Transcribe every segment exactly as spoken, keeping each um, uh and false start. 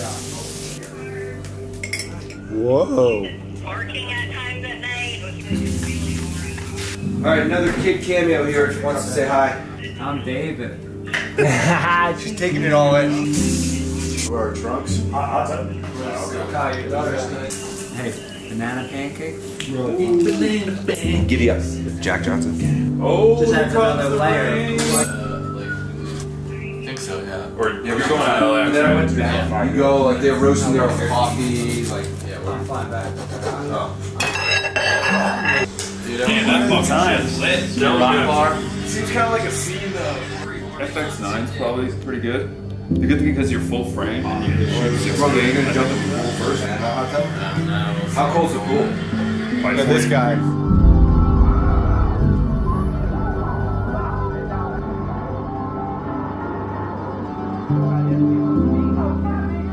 Whoa. Working at times at night. All right, another kid cameo here. Wants to say hi. I'm David. She's taking it all in. Where are our trunks? I'll tell you. Kyle, your daughter's good. Hey, banana pancake? Giddy up. Jack Johnson. Oh, Just adds another layer. I think so, yeah. Or Yeah, we're going to L A. Then I went to that. You go like they're roasting their coffee, like Yeah, we're Flying back. oh. Dude, Man, that fucking shit's lit. Still rock bar. Seems kind of like a scene of F X nine's probably pretty good. The good thing because you're full frame and you can shoot Bro, you're gonna jump in the pool first, man. How, how, how cold's the pool? Look at this guy.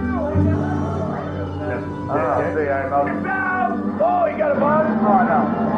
Oh, you got a buzz? Oh, no.